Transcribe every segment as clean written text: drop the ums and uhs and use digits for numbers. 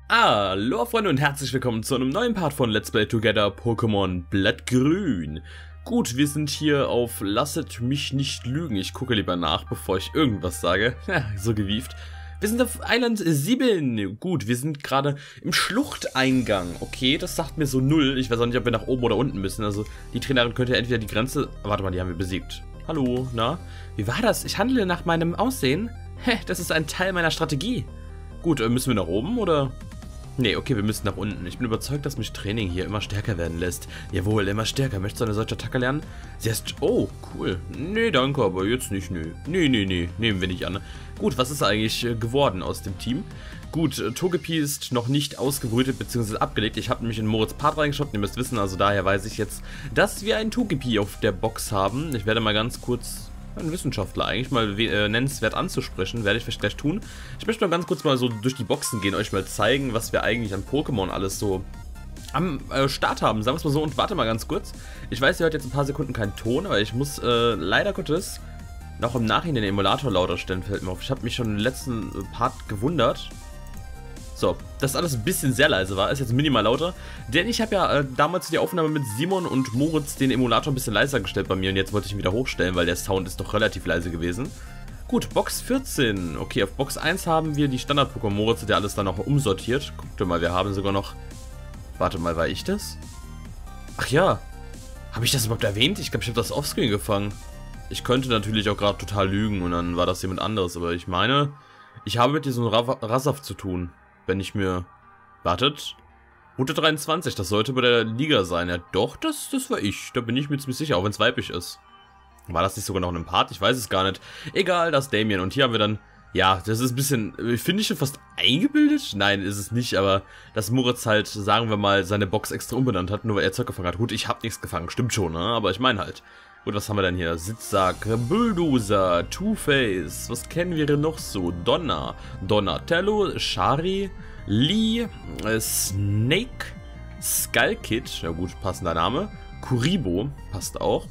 Hallo Freunde und herzlich willkommen zu einem neuen Part von Let's Play Together Pokémon Blattgrün. Gut, wir sind hier auf Lasset mich nicht lügen. Ich gucke lieber nach, bevor ich irgendwas sage. Ja, so gewieft. Wir sind auf Island 7. Gut, wir sind gerade im Schluchteingang. Okay, das sagt mir so null. Ich weiß auch nicht, ob wir nach oben oder unten müssen. Also die Trainerin könnte entweder die Grenze... Warte mal, die haben wir besiegt. Hallo, na? Wie war das? Ich handle nach meinem Aussehen. Hä, das ist ein Teil meiner Strategie. Gut, müssen wir nach oben oder... Nee, okay, wir müssen nach unten. Ich bin überzeugt, dass mich Training hier immer stärker werden lässt. Jawohl, immer stärker. Möchtest du eine solche Attacke lernen? Sie heißt... Oh, cool. Nee, danke, aber jetzt nicht, nö. Nee. Nehmen wir nicht an. Gut, was ist eigentlich geworden aus dem Team? Gut, Togepi ist noch nicht ausgebrütet bzw. abgelegt. Ich habe nämlich in Moritz Part reingeschaut. Ihr müsst wissen, also daher weiß ich jetzt, dass wir einen Togepi auf der Box haben. Ich werde mal ganz kurz... Ein Wissenschaftler eigentlich mal nennenswert anzusprechen, werde ich vielleicht gleich tun. Ich möchte noch ganz kurz mal so durch die Boxen gehen, euch mal zeigen, was wir eigentlich an Pokémon alles so am Start haben, sagen wir es mal so. Und warte mal ganz kurz, ich weiß, ihr hört jetzt ein paar Sekunden keinen Ton, aber ich muss leider Gottes noch im Nachhinein den Emulator lauter stellen, fällt mir auf. Ich habe mich schon im letzten Part gewundert. So, dass alles ein bisschen sehr leise war, ist jetzt minimal lauter, denn ich habe ja damals die Aufnahme mit Simon und Moritz den Emulator ein bisschen leiser gestellt bei mir und jetzt wollte ich ihn wieder hochstellen, weil der Sound ist doch relativ leise gewesen. Gut, Box 14, okay, auf Box 1 haben wir die Standard-Pokémon. Moritz hat ja alles dann noch umsortiert. Guckt mal, wir haben sogar noch... Warte mal, war ich das? Ach ja, habe ich das überhaupt erwähnt? Ich glaube, ich habe das offscreen gefangen. Ich könnte natürlich auch gerade total lügen und dann war das jemand anderes, aber ich meine, ich habe mit diesem Rasaf zu tun. Wenn ich mir... Wartet. Route 23, das sollte bei der Liga sein. Ja doch, das war ich. Da bin ich mir ziemlich sicher, auch wenn es weiblich ist. War das nicht sogar noch in einem Part? Ich weiß es gar nicht. Egal, das ist Damien. Und hier haben wir dann... Ja, das ist ein bisschen... Finde ich schon fast eingebildet? Nein, ist es nicht, aber... Dass Moritz halt, sagen wir mal, seine Box extra umbenannt hat, nur weil er Zeug gefangen hat. Gut, ich habe nichts gefangen, stimmt schon, ne? Aber ich meine halt... Gut, was haben wir denn hier? Sitzsack, Bulldozer, Two-Face, was kennen wir denn noch so? Donatello, Shari, Lee, Snake, Skullkid, ja gut, passender Name, Kuribo, passt auch,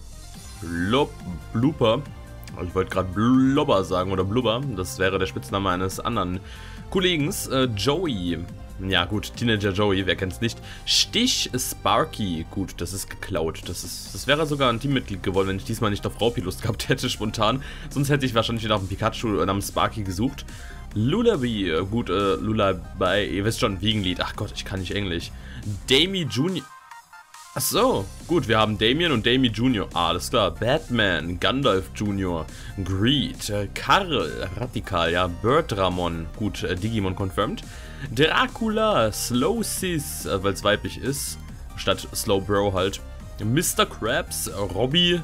Blooper, ich wollte gerade Blobber sagen oder Blubber, das wäre der Spitzname eines anderen Kollegens, Joey. Ja gut, Teenager Joey, wer kennt's nicht. Stich Sparky, gut, das ist geklaut. Das wäre sogar ein Teammitglied geworden, wenn ich diesmal nicht auf Raupi Lust gehabt hätte, spontan. Sonst hätte ich wahrscheinlich wieder auf einen Pikachu namens Sparky gesucht. Lullaby, gut, Lullaby, ihr wisst schon, Wiegenlied. Ach Gott, ich kann nicht Englisch. Damie Junior. Ach so, gut, wir haben Damien und Damie Junior. Ah, alles klar. Batman, Gandalf Junior, Greed, Karl, Radikal, ja, Birdramon, gut, Digimon confirmed. Dracula, Slow Sis, weil es weiblich ist, statt Slow Bro halt. Mr. Krabs, Robbie.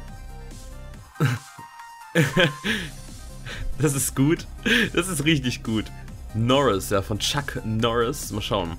Das ist gut. Das ist richtig gut. Norris, ja, von Chuck Norris. Mal schauen.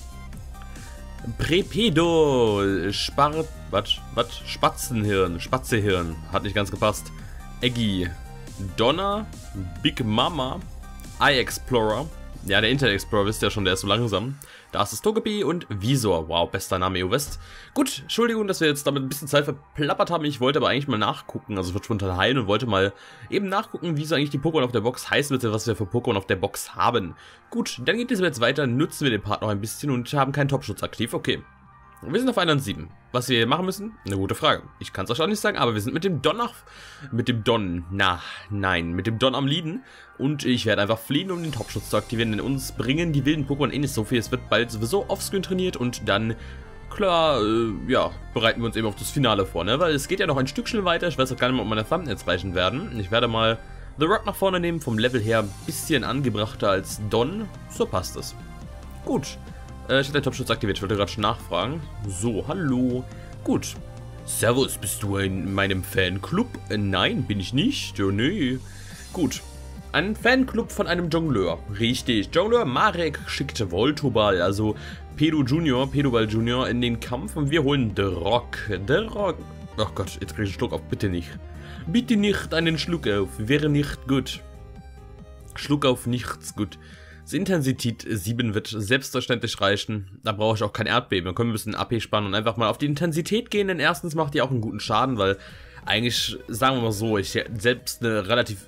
Prepedo, Spatzenhirn, Spatzehirn. Hat nicht ganz gepasst. Eggy, Donna, Big Mama, Eye Explorer. Ja, der Internet Explorer, wisst ihr ja schon, der ist so langsam. Da ist das Togepi und Visor. Wow, bester Name EU-West. Gut, Entschuldigung, dass wir jetzt damit ein bisschen Zeit verplappert haben. Ich wollte aber eigentlich mal nachgucken, also wird spontan heilen und wollte mal eben nachgucken, wie so eigentlich die Pokémon auf der Box heißen, bitte, was wir für Pokémon auf der Box haben. Gut, dann geht es jetzt weiter, nutzen wir den Part noch ein bisschen und haben keinen Topschutz aktiv. Okay. Wir sind auf Island 7. Was wir hier machen müssen? Eine gute Frage. Ich kann es euch auch nicht sagen, aber wir sind mit dem Don am Leaden. Und ich werde einfach fliehen, um den Topschutz zu aktivieren, denn uns bringen die wilden Pokémon eh nicht so viel. Es wird bald sowieso offscreen trainiert und dann, klar, ja, bereiten wir uns eben auf das Finale vor, ne? Weil es geht ja noch ein Stückchen weiter. Ich weiß auch gar nicht mehr, ob meine Thumbnails reichen werden. Ich werde mal The Rock nach vorne nehmen, vom Level her ein bisschen angebrachter als Don. So passt es. Gut. Ich hatte den Topschutz aktiviert, ich wollte gerade schon nachfragen. So, hallo. Gut. Servus, bist du in meinem Fanclub? Nein, bin ich nicht. Oh, nee. Gut. Ein Fanclub von einem Jongleur. Richtig. Jongleur Marek schickt Voltoball, also Pedoball Junior in den Kampf und wir holen The Rock. The Rock. Ach Gott, jetzt kriege ich einen Schluck auf. Bitte nicht. Bitte nicht einen Schluck auf. Wäre nicht gut. Schluck auf nichts gut. Das Intensität 7 wird selbstverständlich reichen. Da brauche ich auch kein Erdbeben. Wir können ein bisschen AP spannen und einfach mal auf die Intensität gehen, denn erstens macht die auch einen guten Schaden, weil eigentlich, sagen wir mal so, ich selbst eine relativ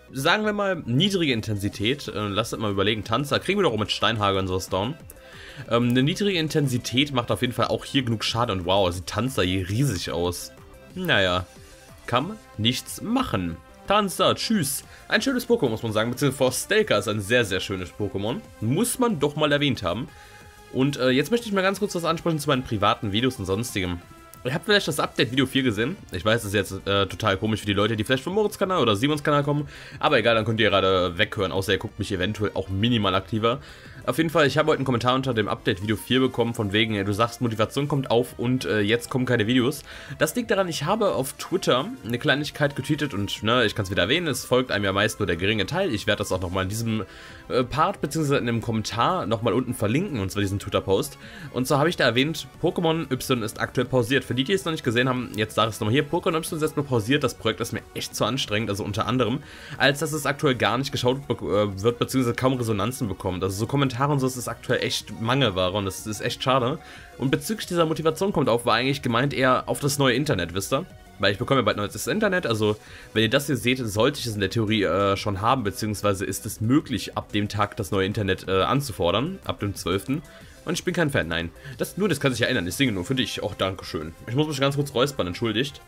sagen wir mal, niedrige Intensität. Lasst uns mal überlegen, Tanzer, kriegen wir doch auch mit Steinhagel und sowas down. Eine niedrige Intensität macht auf jeden Fall auch hier genug Schaden und wow, sieht Tanzer hier riesig aus. Naja, kann man nichts machen. Tanzer, tschüss. Ein schönes Pokémon, muss man sagen, beziehungsweise Forstelka ist ein sehr, sehr schönes Pokémon. Muss man doch mal erwähnt haben. Und jetzt möchte ich mal ganz kurz was ansprechen zu meinen privaten Videos und sonstigem. Ihr habt vielleicht das Update Video 4 gesehen. Ich weiß, das ist jetzt total komisch für die Leute, die vielleicht vom Moritz Kanal oder Simons Kanal kommen. Aber egal, dann könnt ihr gerade weghören, außer ihr guckt mich eventuell auch minimal aktiver. Auf jeden Fall, ich habe heute einen Kommentar unter dem Update Video 4 bekommen, von wegen, du sagst, Motivation kommt auf und jetzt kommen keine Videos. Das liegt daran, ich habe auf Twitter eine Kleinigkeit getweetet und ne, ich kann es wieder erwähnen, es folgt einem ja meist nur der geringe Teil. Ich werde das auch nochmal in diesem Part, beziehungsweise in einem Kommentar nochmal unten verlinken, und zwar diesen Twitter-Post. Und zwar habe ich da erwähnt, Pokémon Y ist aktuell pausiert. Für die, die es noch nicht gesehen haben, jetzt sage ich es nochmal hier, Pokémon Y ist jetzt mal pausiert, das Projekt ist mir echt zu anstrengend, also unter anderem, als dass es aktuell gar nicht geschaut wird, beziehungsweise kaum Resonanzen bekommt. Also so Kommentare und so ist aktuell echt Mangelware und das ist echt schade. Und bezüglich dieser Motivation kommt auf, war eigentlich gemeint eher auf das neue Internet, wisst ihr? Weil ich bekomme ja bald neues Internet, also wenn ihr das hier seht, sollte ich es in der Theorie schon haben, beziehungsweise ist es möglich, ab dem Tag das neue Internet anzufordern, ab dem 12. Und ich bin kein Fan, nein. Das kann sich ja ändern, ich singe nur für dich, auch Dankeschön. Ich muss mich ganz kurz räuspern, entschuldigt.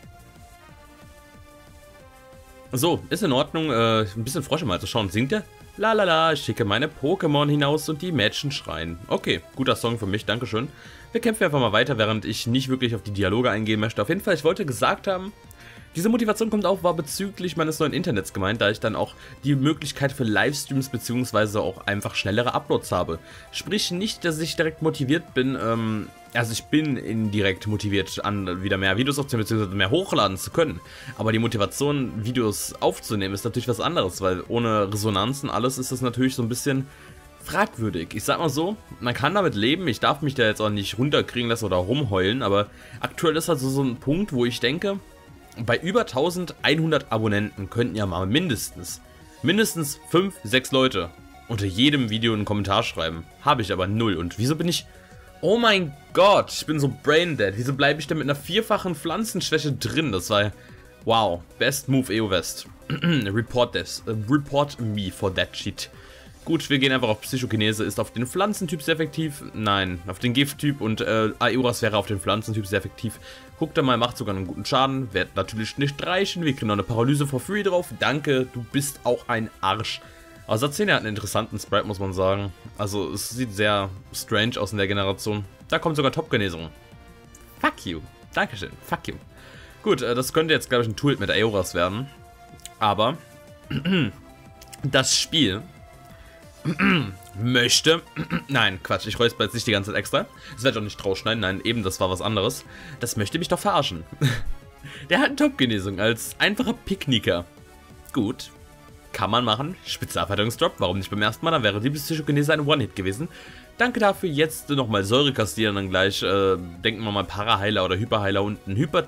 So, ist in Ordnung, ein bisschen Frosch mal zu schauen, singt er? Lalala, ich schicke meine Pokémon hinaus und die Mädchen schreien. Okay, guter Song für mich, dankeschön. Wir kämpfen einfach mal weiter, während ich nicht wirklich auf die Dialoge eingehen möchte. Auf jeden Fall, ich wollte gesagt haben, diese Motivation kommt auf, war bezüglich meines neuen Internets gemeint, da ich dann auch die Möglichkeit für Livestreams bzw. auch einfach schnellere Uploads habe. Sprich nicht, dass ich direkt motiviert bin, also ich bin indirekt motiviert, an wieder mehr Videos aufzunehmen bzw. mehr hochladen zu können. Aber die Motivation, Videos aufzunehmen, ist natürlich was anderes, weil ohne Resonanzen alles ist das natürlich so ein bisschen fragwürdig. Ich sag mal so, man kann damit leben, ich darf mich da jetzt auch nicht runterkriegen lassen oder rumheulen, aber aktuell ist also so ein Punkt, wo ich denke, bei über 1100 Abonnenten könnten ja mal mindestens 5, 6 Leute unter jedem Video einen Kommentar schreiben. Habe ich aber 0. Und wieso bin ich... Oh mein Gott, ich bin so braindead. Wieso bleibe ich denn mit einer 4-fachen Pflanzenschwäche drin? Das war... Wow, best move EO West. Report this. Report me for that shit. Gut, wir gehen einfach auf Psychokinese. Ist auf den Pflanzentyp sehr effektiv? Nein, auf den Gifttyp und Aeoras wäre auf den Pflanzentyp sehr effektiv. Guckt da mal, macht sogar einen guten Schaden. Wird natürlich nicht reichen. Wir kriegen noch eine Paralyse for free drauf. Danke, du bist auch ein Arsch. Aber Sazenia hat einen interessanten Sprite, muss man sagen. Also, es sieht sehr strange aus in der Generation. Da kommt sogar Top-Genesung. Fuck you. Dankeschön. Fuck you. Gut, das könnte jetzt, glaube ich, ein Tool mit Aeoras werden. Aber das Spiel möchte... Nein, Quatsch, ich räusper jetzt nicht die ganze Zeit extra. Das werde ich auch nicht rausschneiden. Nein, eben, das war was anderes. Das möchte mich doch verarschen. Der hat eine Top-Genesung als einfacher Picknicker. Gut. Kann man machen. Spezialverteidigungsdrop. Warum nicht beim ersten Mal? Dann wäre die Psychokinese ein One-Hit gewesen. Danke dafür. Jetzt nochmal Säure kassieren. Dann gleich denken wir mal Paraheiler oder Hyperheiler und ein Hyper...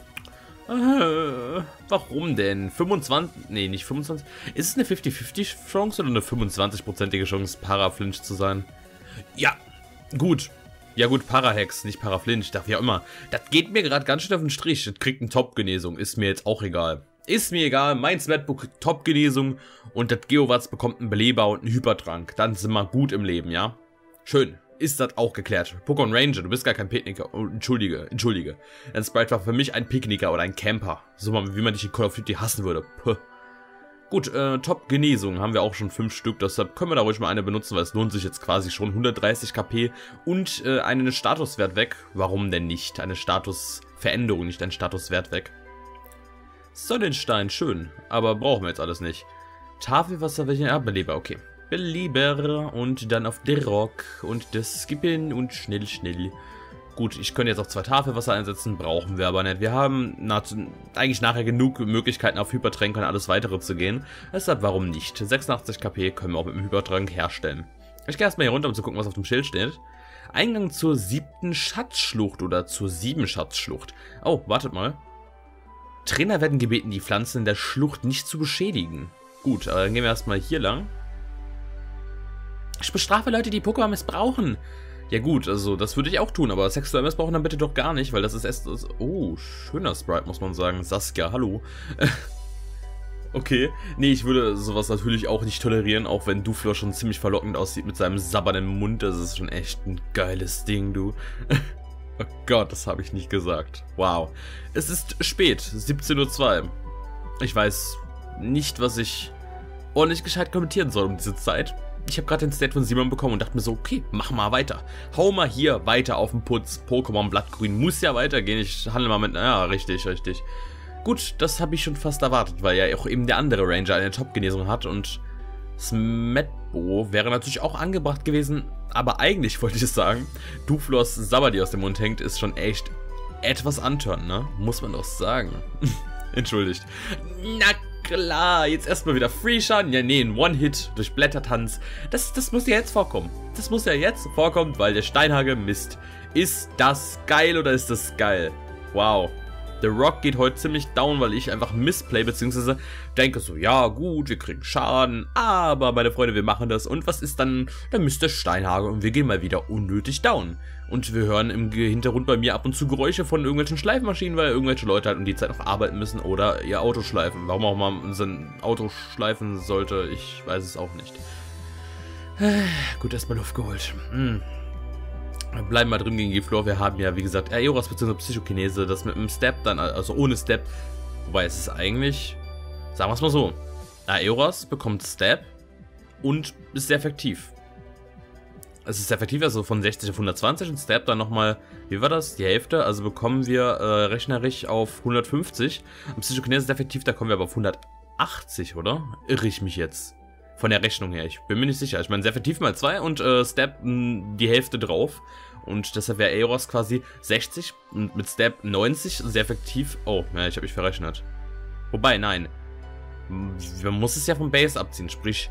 warum denn? 25... Nee, nicht 25. Ist es eine 50-50 Chance oder eine 25%ige Chance, Paraflinch zu sein? Ja, gut. Ja gut, Parahex, nicht Paraflinch. Darf ja immer. Das geht mir gerade ganz schön auf den Strich. Das kriegt eine Top-Genesung. Ist mir jetzt auch egal. Ist mir egal. Mein Sweatbook Top-Genesung und das Geowatz bekommt einen Beleber und einen Hypertrank. Dann sind wir gut im Leben, ja? Schön. Ist das auch geklärt. Pokémon Ranger, du bist gar kein Picknicker. Oh, entschuldige. Dein Sprite war für mich ein Picknicker oder ein Camper. So mal, wie man dich in Call of Duty hassen würde. Puh. Gut, Top-Genesung haben wir auch schon 5 Stück. Deshalb können wir da ruhig mal eine benutzen, weil es lohnt sich jetzt quasi schon. 130 KP und einen Statuswert weg. Warum denn nicht? Eine Statusveränderung, nicht ein Statuswert weg. Sonnenstein, schön. Aber brauchen wir jetzt alles nicht. Tafelwasser, welchen Beleber, okay. Beleber und dann auf der Rock und das Skippen und schnell. Gut, ich könnte jetzt auch 2 Tafelwasser einsetzen, brauchen wir aber nicht. Wir haben eigentlich nachher genug Möglichkeiten auf Hypertränke und alles weitere zu gehen. Deshalb warum nicht? 86 KP können wir auch mit dem Hypertrank herstellen. Ich gehe erstmal hier runter, um zu gucken, was auf dem Schild steht. Eingang zur 7. Schatzschlucht oder zur 7 Schatzschlucht. Oh, wartet mal. Trainer werden gebeten, die Pflanzen in der Schlucht nicht zu beschädigen. Gut, aber dann gehen wir erstmal hier lang. Ich bestrafe Leute, die Pokémon missbrauchen. Ja gut, also das würde ich auch tun, aber sexuell missbrauchen dann bitte doch gar nicht, weil das ist erst... Oh, schöner Sprite, muss man sagen. Saskia, hallo. Okay. Nee, ich würde sowas natürlich auch nicht tolerieren, auch wenn Duflor schon ziemlich verlockend aussieht mit seinem sabbernden Mund. Das ist schon echt ein geiles Ding, du. Oh Gott, das habe ich nicht gesagt. Wow. Es ist spät, 17:02 Uhr. Ich weiß nicht, was ich ordentlich gescheit kommentieren soll um diese Zeit. Ich habe gerade den Stat von Simon bekommen und dachte mir so, okay, mach mal weiter. Hau mal hier weiter auf den Putz. Pokémon Blattgrün muss ja weitergehen. Ich handle mal mit... Ja, richtig. Gut, das habe ich schon fast erwartet, weil ja auch eben der andere Ranger eine Top-Genesung hat und Smetbo wäre natürlich auch angebracht gewesen, aber eigentlich wollte ich es sagen, Duflors Sabber, die aus dem Mund hängt, ist schon echt etwas antörend, ne? Muss man doch sagen. Entschuldigt. Na klar, jetzt erstmal wieder Free-Schaden. Ja, nee, ein One-Hit durch Blättertanz. Das muss ja jetzt vorkommen. Das muss ja jetzt vorkommen, weil der Steinhagel misst. Ist das geil oder ist das geil? Wow. The Rock geht heute ziemlich down, weil ich einfach missplay, beziehungsweise denke so, ja gut, wir kriegen Schaden, aber meine Freunde, wir machen das. Und was ist dann? Dann misst der Steinhagel und wir gehen mal wieder unnötig down. Und wir hören im Hintergrund bei mir ab und zu Geräusche von irgendwelchen Schleifmaschinen, weil irgendwelche Leute halt um die Zeit noch arbeiten müssen oder ihr Auto schleifen. Warum auch mal sein Auto schleifen sollte, ich weiß es auch nicht. Gut, erstmal Luft geholt. Wir bleiben mal drin gegen Giflor. Wir haben ja, wie gesagt, Aeoras bzw. Psychokinese, das mit einem Step dann, also ohne Step. Wobei es ist eigentlich, sagen wir es mal so, Aeoras bekommt Step und ist sehr effektiv. Es ist effektiv, also von 60 auf 120 und Step dann nochmal, wie war das, die Hälfte, also bekommen wir rechnerisch auf 150. Und Psychokinese ist effektiv, da kommen wir aber auf 180, oder? Irre ich mich jetzt? Von der Rechnung her, ich bin mir nicht sicher. Ich meine, sehr effektiv mal 2 und Step die Hälfte drauf. Und deshalb wäre Aeoras quasi 60 und mit Step 90, sehr effektiv. Oh, ja, ich habe mich verrechnet. Wobei, nein. Man muss es ja vom Base abziehen, sprich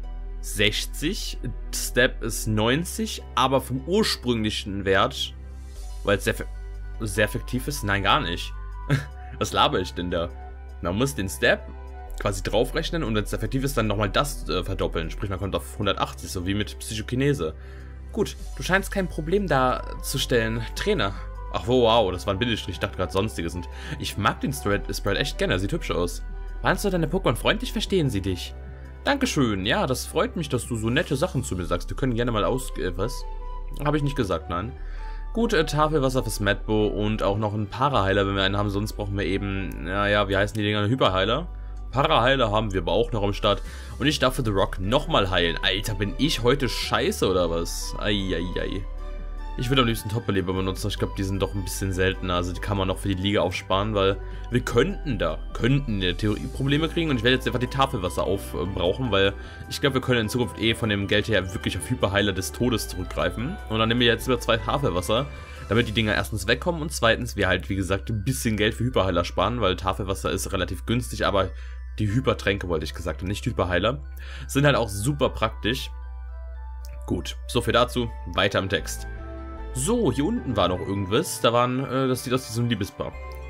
60, Step ist 90, aber vom ursprünglichen Wert, weil es sehr effektiv ist, nein, gar nicht. Was laber ich denn da? Man muss den Step quasi draufrechnen und wenn es effektiv ist, dann nochmal das verdoppeln. Sprich, man kommt auf 180, so wie mit Psychokinese. Gut, du scheinst kein Problem darzustellen. Trainer. Ach, wow, das war ein Bindestrich. Ich dachte gerade sonstiges. Und ich mag den Sprite echt gerne, er sieht hübsch aus. Meinst du, deine Pokémon freundlich verstehen sie dich? Dankeschön, ja, das freut mich, dass du so nette Sachen zu mir sagst. Wir können gerne mal was? Habe ich nicht gesagt, nein. Gut, Tafelwasser fürs Smetbo und auch noch ein Paraheiler, wenn wir einen haben. Sonst brauchen wir eben, naja, wie heißen die Dinger? Hyperheiler. Paraheiler haben wir aber auch noch am Start. Und ich darf für The Rock nochmal heilen. Alter, bin ich heute scheiße oder was? Eieiei. Ich würde am liebsten Top-Beleber benutzen. Ich glaube, die sind doch ein bisschen seltener. Also die kann man noch für die Liga aufsparen, weil wir könnten in der Theorie Probleme kriegen. Und ich werde jetzt einfach die Tafelwasser aufbrauchen, weil ich glaube, wir können in Zukunft von dem Geld her wirklich auf Hyperheiler des Todes zurückgreifen. Und dann nehmen wir jetzt über 2 Tafelwasser, damit die Dinger erstens wegkommen und zweitens wir halt, wie gesagt, ein bisschen Geld für Hyperheiler sparen, weil Tafelwasser ist relativ günstig, aber die Hypertränke, wollte ich gesagt, und nicht Hyperheiler, sind halt auch super praktisch. Gut, so viel dazu. Weiter im Text. So, hier unten war noch irgendwas. Da waren, das sieht aus wie so ein Liebespaar.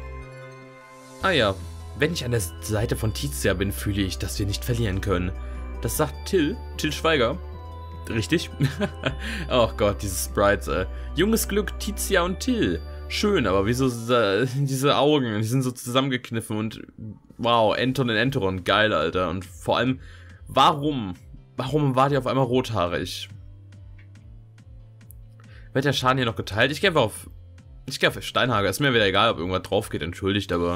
Ah ja, wenn ich an der Seite von Tizia bin, fühle ich, dass wir nicht verlieren können. Das sagt Till Schweiger. Richtig? Oh Gott, diese Sprites, Junges Glück, Tizia und Till. Schön, aber wieso diese Augen, die sind so zusammengekniffen und wow, Enton und Enteron, geil, Alter. Und vor allem, warum war die auf einmal rothaarig? Wird der Schaden hier noch geteilt? Ich gehe auf Steinhagel. Ist mir wieder egal, ob irgendwas drauf geht, entschuldigt, aber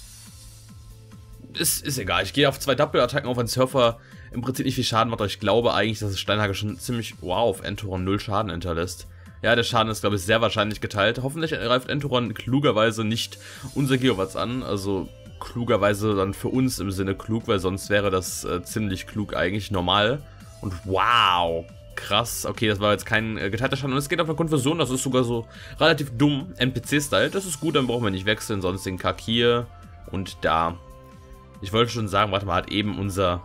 ist egal. Ich gehe auf 2 Doppelattacken auf einen Surfer. Im Prinzip nicht viel Schaden macht, aber ich glaube eigentlich, dass das Steinhagel schon ziemlich, wow, auf Enteron 0 Schaden hinterlässt. Ja, der Schaden ist, glaube ich, sehr wahrscheinlich geteilt. Hoffentlich greift Enteron klugerweise nicht unser Geowatts an. Also klugerweise dann für uns im Sinne klug, weil sonst wäre das ziemlich klug eigentlich normal. Und wow, krass. Okay, das war jetzt kein geteilter Schaden. Und es geht auf eine Konversion, das ist sogar so relativ dumm. NPC-Style, das ist gut, dann brauchen wir nicht wechseln. Sonst den Kack hier und da. Ich wollte schon sagen, warte mal, hat eben unser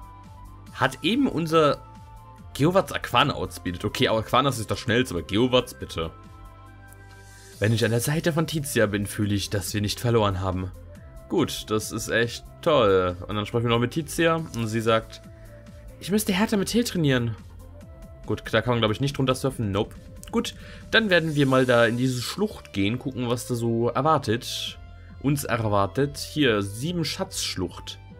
Geowatts Aquana outspeedet. Okay, aber Aquanas ist das schnellste, aber Geowatts bitte. Wenn ich an der Seite von Tizia bin, fühle ich, dass wir nicht verloren haben. Gut, das ist echt toll. Und dann sprechen wir noch mit Tizia und sie sagt, ich müsste härter mit Till trainieren. Gut, da kann man, glaube ich, nicht drunter surfen. Nope. Gut, dann werden wir mal da in diese Schlucht gehen, gucken, was da so erwartet. Uns erwartet. Hier, 7 Schatzschlucht.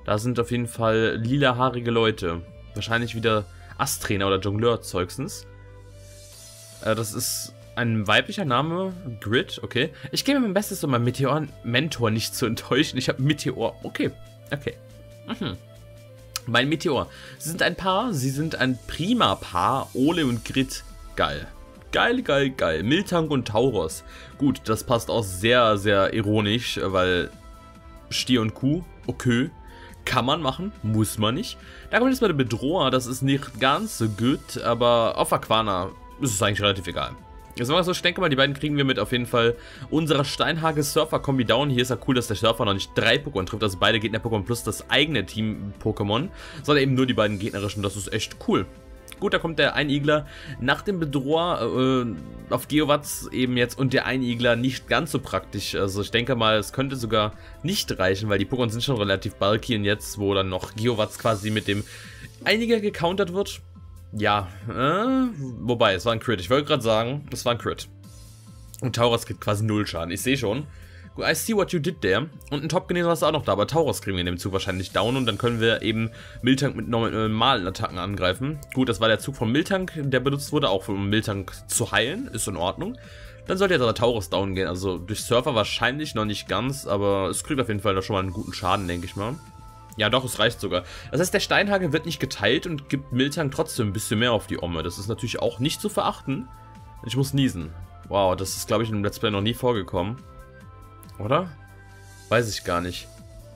Da sind auf jeden Fall lilahaarige Leute. Wahrscheinlich wieder Asttrainer oder Jongleur-Zeugsens. Das ist ein weiblicher Name. Grid, okay. Ich gebe mir mein Bestes, um meinen Meteor-Mentor nicht zu enttäuschen. Ich habe Meteor. Okay, okay. Mein Meteor. Sie sind ein Paar. Sie sind ein prima Paar. Ole und Grid. Geil. Geil, geil, geil. Miltank und Tauros. Gut, das passt auch sehr, sehr ironisch, weil Stier und Kuh, okay. Kann man machen, muss man nicht. Da kommt jetzt mal der Bedroher, das ist nicht ganz so gut, aber auf Aquana ist es eigentlich relativ egal. Jetzt mal so, ich denke mal, die beiden kriegen wir mit auf jeden Fall unserer Steinhage-Surfer-Kombi down. Hier ist ja cool, dass der Surfer noch nicht 3 Pokémon trifft, also beide Gegner-Pokémon plus das eigene Team-Pokémon, sondern eben nur die beiden gegnerischen, das ist echt cool. Gut, da kommt der Einigler nach dem Bedroher auf Geowatz eben jetzt und der Einigler nicht ganz so praktisch. Also ich denke mal, es könnte sogar nicht reichen, weil die Pokémon sind schon relativ bulky und jetzt, wo dann noch Geowatz quasi mit dem Einiger gecountert wird. Ja, wobei, es war ein Crit. Ich wollte gerade sagen, es war ein Crit. Und Tauros kriegt quasi 0 Schaden. Ich sehe schon. I see what you did there. Und ein Top-Geneser ist auch noch da, aber Tauros kriegen wir in dem Zug wahrscheinlich down und dann können wir eben Miltank mit normalen Attacken angreifen. Gut, das war der Zug von Miltank, der benutzt wurde, auch um Miltank zu heilen, ist in Ordnung. Dann sollte jetzt aber Tauros down gehen, also durch Surfer wahrscheinlich noch nicht ganz, aber es kriegt auf jeden Fall noch schon mal einen guten Schaden, denke ich mal. Ja doch, es reicht sogar. Das heißt, der Steinhagel wird nicht geteilt und gibt Miltank trotzdem ein bisschen mehr auf die Omme. Das ist natürlich auch nicht zu verachten. Ich muss niesen. Wow, das ist, glaube ich, in dem Let's Play noch nie vorgekommen. Oder? Weiß ich gar nicht.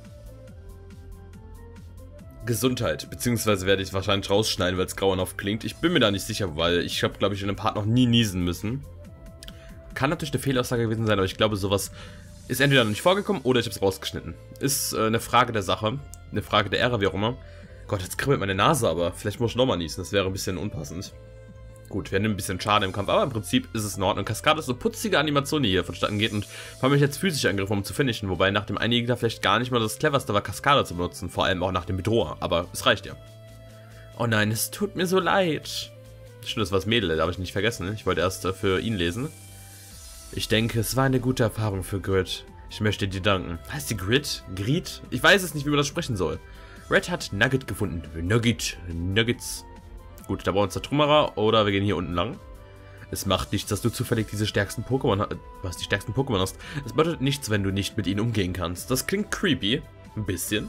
Gesundheit. Beziehungsweise werde ich wahrscheinlich rausschneiden, weil es grauenhaft klingt. Ich bin mir da nicht sicher, weil ich habe, glaube ich, in dem Part noch nie niesen müssen. Kann natürlich eine Fehlaussage gewesen sein, aber ich glaube, sowas ist entweder noch nicht vorgekommen oder ich habe es rausgeschnitten. Ist eine Frage der Sache. Eine Frage der Ehre, wie auch immer. Gott, jetzt kribbelt meine Nase, aber vielleicht muss ich nochmal niesen. Das wäre ein bisschen unpassend. Gut, wir nehmen ein bisschen Schaden im Kampf, aber im Prinzip ist es in Ordnung. Kaskade ist so putzige Animation, die hier vonstatten geht und vor allem jetzt physische Angriffe, um zu finishen, wobei nach dem Einiger vielleicht gar nicht mal das cleverste war, Kaskade zu benutzen, vor allem auch nach dem Bedroher, aber es reicht ja. Oh nein, es tut mir so leid. Stimmt, das war das Mädel, darf ich nicht vergessen, ich wollte erst für ihn lesen. Ich denke, es war eine gute Erfahrung für Grid. Ich möchte dir danken. Heißt die Grid? Grid? Ich weiß es nicht, wie man das sprechen soll. Red hat Nugget gefunden. Nuggets. Gut, da brauchen wir uns der Trümmerer oder wir gehen hier unten lang. Es macht nichts, dass du zufällig diese stärksten Pokémon hast. Die stärksten Pokémon hast. Es bedeutet nichts, wenn du nicht mit ihnen umgehen kannst. Das klingt creepy. Ein bisschen.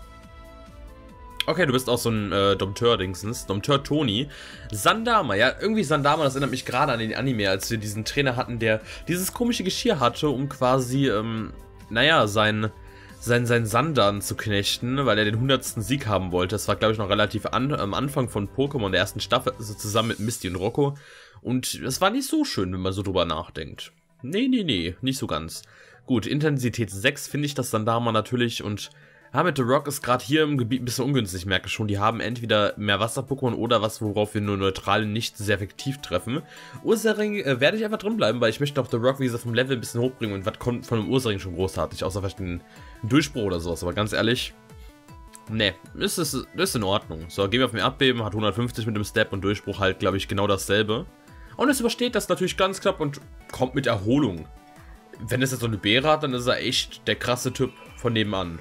Okay, du bist auch so ein Dompteur-Dingsens. Dompteur Toni. Sandama. Ja, irgendwie Sandama, das erinnert mich gerade an den Anime, als wir diesen Trainer hatten, der dieses komische Geschirr hatte, um quasi, naja, sein Sandan zu knechten, weil er den 100. Sieg haben wollte. Das war, glaube ich, noch relativ am Anfang von Pokémon der ersten Staffel, also zusammen mit Misty und Rocco. Und das war nicht so schön, wenn man so drüber nachdenkt. Nee, nicht so ganz. Gut, Intensität 6 finde ich das Sandama natürlich und mit The Rock ist gerade hier im Gebiet ein bisschen ungünstig, merke schon. Die haben entweder mehr Wasser-Pokémon oder was, worauf wir nur neutral nicht sehr effektiv treffen. Ursaring werde ich einfach drin bleiben, weil ich möchte auch The Rock, wie gesagt, vom Level ein bisschen hochbringen. Und was kommt von dem Ursaring schon großartig, außer vielleicht ein Durchbruch oder sowas. Aber ganz ehrlich, ne, ist in Ordnung. So, gehen wir auf den Erdbeben, hat 150 mit dem Step und Durchbruch halt, glaube ich, genau dasselbe. Und es übersteht das natürlich ganz knapp und kommt mit Erholung. Wenn es jetzt so eine Beere hat, dann ist er echt der krasse Typ von nebenan.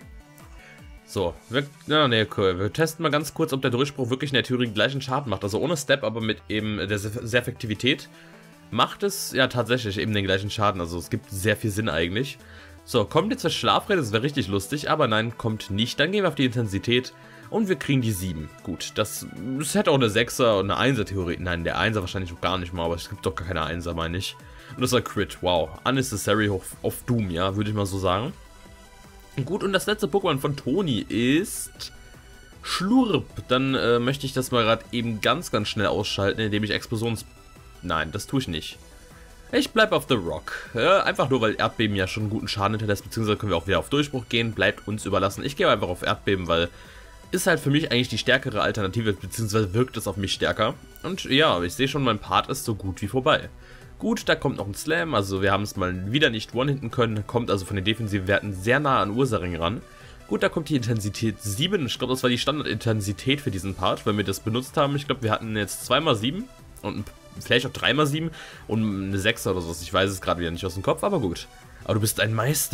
So, wir testen mal ganz kurz, ob der Durchbruch wirklich in der Theorie gleichen Schaden macht. Also ohne Step, aber mit eben der Effektivität macht es ja tatsächlich eben den gleichen Schaden. Also es gibt sehr viel Sinn eigentlich. So, kommt jetzt der Schlafrede, das wäre richtig lustig, aber nein, kommt nicht. Dann gehen wir auf die Intensität und wir kriegen die 7. Gut, das hätte auch eine 6er und eine 1er Theorie. Nein, der 1er wahrscheinlich auch gar nicht mal, aber es gibt doch gar keine 1er, meine ich. Und das war Crit, wow. Unnecessary auf Doom, ja, würde ich mal so sagen. Gut, und das letzte Pokémon von Toni ist Schlurp. Dann möchte ich das mal gerade eben ganz schnell ausschalten, indem ich Nein, das tue ich nicht. Ich bleibe auf The Rock. Einfach nur, weil Erdbeben ja schon einen guten Schaden hinterlässt, beziehungsweise können wir auch wieder auf Durchbruch gehen. Bleibt uns überlassen. Ich gehe einfach auf Erdbeben, weil ist halt für mich eigentlich die stärkere Alternative, beziehungsweise wirkt es auf mich stärker. Und ja, ich sehe schon, mein Part ist so gut wie vorbei. Gut, da kommt noch ein Slam, also wir haben es mal wieder nicht one-hitten können, kommt also von den defensiven Werten sehr nah an Ursaring ran. Gut, da kommt die Intensität 7, ich glaube, das war die Standardintensität für diesen Part, wenn wir das benutzt haben. Ich glaube, wir hatten jetzt 2x7 und vielleicht auch 3x7 und eine 6 oder so, ich weiß es gerade wieder nicht aus dem Kopf, aber gut. Aber du bist ein Meister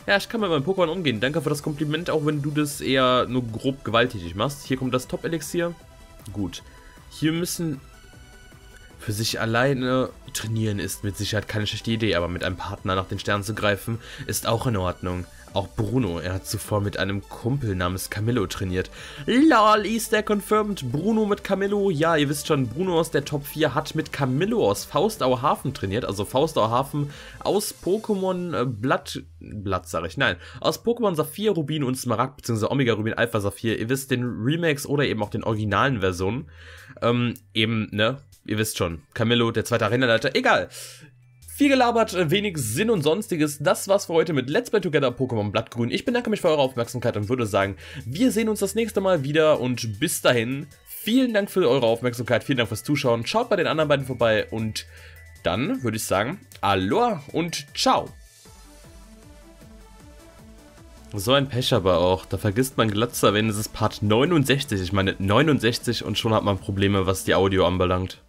Ja, ich kann mit meinem Pokémon umgehen. Danke für das Kompliment, auch wenn du das eher nur grob gewalttätig machst. Hier kommt das Top-Elixier. Gut. Hier müssen für sich alleine trainieren ist mit Sicherheit keine schlechte Idee, aber mit einem Partner nach den Sternen zu greifen, ist auch in Ordnung. Auch Bruno, er hat zuvor mit einem Kumpel namens Camillo trainiert. Lol, Easter confirmed, Bruno mit Camillo. Ja, ihr wisst schon, Bruno aus der Top 4 hat mit Camillo aus Faustauer Hafen trainiert. Also Faustauer Hafen aus Pokémon Blatt sag ich, nein. Aus Pokémon Saphir, Rubin und Smaragd, beziehungsweise Omega Rubin, Alpha Saphir. Ihr wisst, den Remakes oder eben auch den originalen Versionen. Eben, ne, ihr wisst schon, Camillo, der zweite Arenaleiter, egal. Viel gelabert, wenig Sinn und Sonstiges. Das war's für heute mit Let's Play Together Pokémon Blattgrün. Ich bedanke mich für eure Aufmerksamkeit und würde sagen, wir sehen uns das nächste Mal wieder und bis dahin, vielen Dank für eure Aufmerksamkeit, vielen Dank fürs Zuschauen. Schaut bei den anderen beiden vorbei und dann würde ich sagen, Aloha und ciao. So ein Pech aber auch, da vergisst man glatt zu erwähnen, es ist Part 69, ich meine 69 und schon hat man Probleme, was die Audio anbelangt.